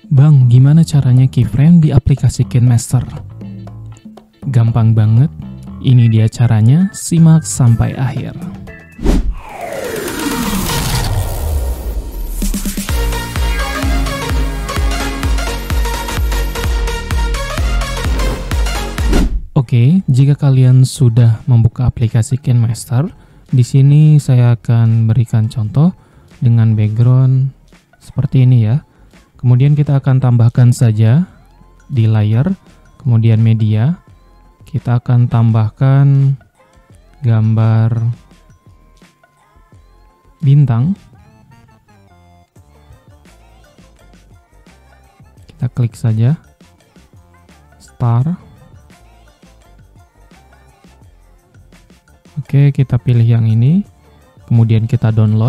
Bang, gimana caranya keyframe di aplikasi KineMaster? Gampang banget, ini dia caranya, simak sampai akhir. Oke, jika kalian sudah membuka aplikasi KineMaster, di sini saya akan berikan contoh dengan background seperti ini ya. Kemudian kita akan tambahkan saja di layer, kemudian media. Kita akan tambahkan gambar bintang. Kita klik saja star. Oke, kita pilih yang ini. Kemudian kita download.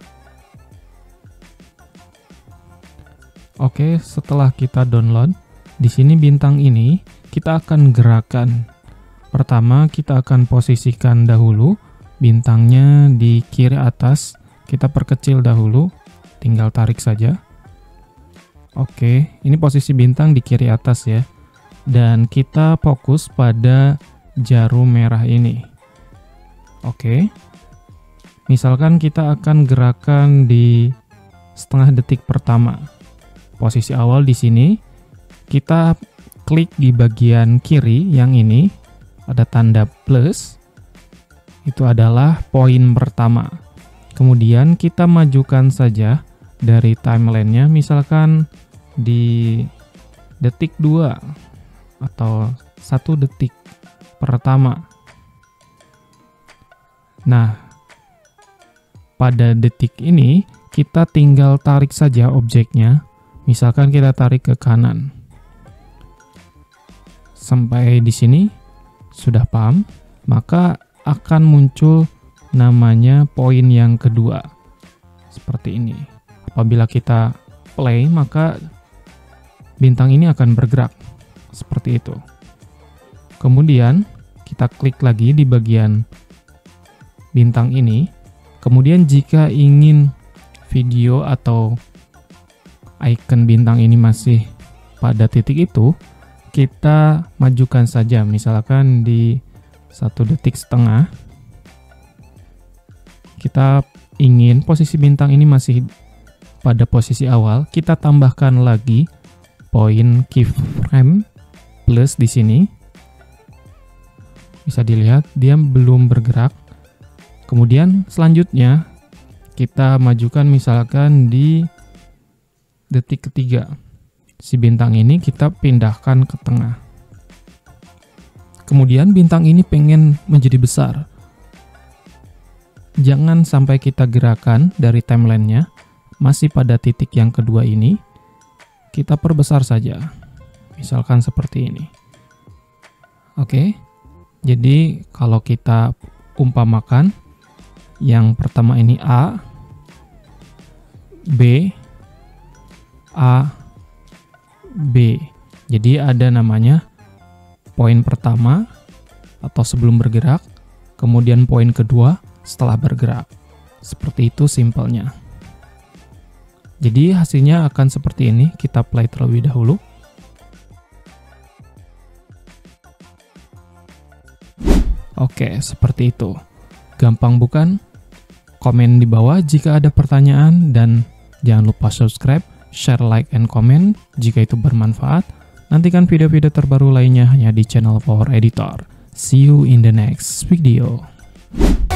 Oke, setelah kita download, di sini bintang ini kita akan gerakan. Pertama, kita akan posisikan dahulu bintangnya di kiri atas. Kita perkecil dahulu, tinggal tarik saja. Oke, ini posisi bintang di kiri atas ya. Dan kita fokus pada jarum merah ini. Oke. Misalkan kita akan gerakan di setengah detik pertama. Posisi awal di sini, kita klik di bagian kiri yang ini, ada tanda plus, itu adalah poin pertama. Kemudian kita majukan saja dari timelinenya, misalkan di detik 2 atau 1 detik pertama. Nah, pada detik ini kita tinggal tarik saja objeknya. Misalkan kita tarik ke kanan. Sampai di sini sudah paham, maka akan muncul namanya poin yang kedua. Seperti ini. Apabila kita play, maka bintang ini akan bergerak. Seperti itu. Kemudian kita klik lagi di bagian bintang ini. Kemudian jika ingin video atau icon bintang ini masih pada titik itu, kita majukan saja, misalkan di 1 detik setengah. Kita ingin posisi bintang ini masih pada posisi awal, kita tambahkan lagi poin keyframe plus di sini. Bisa dilihat dia belum bergerak. Kemudian selanjutnya kita majukan misalkan di detik ketiga. Si bintang ini kita pindahkan ke tengah. Kemudian bintang ini pengen menjadi besar. Jangan sampai kita gerakan dari timelinenya, masih pada titik yang kedua ini, kita perbesar saja. Misalkan seperti ini. Oke, jadi kalau kita umpamakan, yang pertama ini A, B, A, B. Jadi ada namanya poin pertama atau sebelum bergerak, kemudian poin kedua setelah bergerak. Seperti itu simpelnya. Jadi hasilnya akan seperti ini. Kita play terlebih dahulu. Oke, seperti itu. Gampang bukan? Komen di bawah jika ada pertanyaan dan jangan lupa subscribe, share, like, and comment jika itu bermanfaat. Nantikan video-video terbaru lainnya hanya di channel Power Editor. See you in the next video.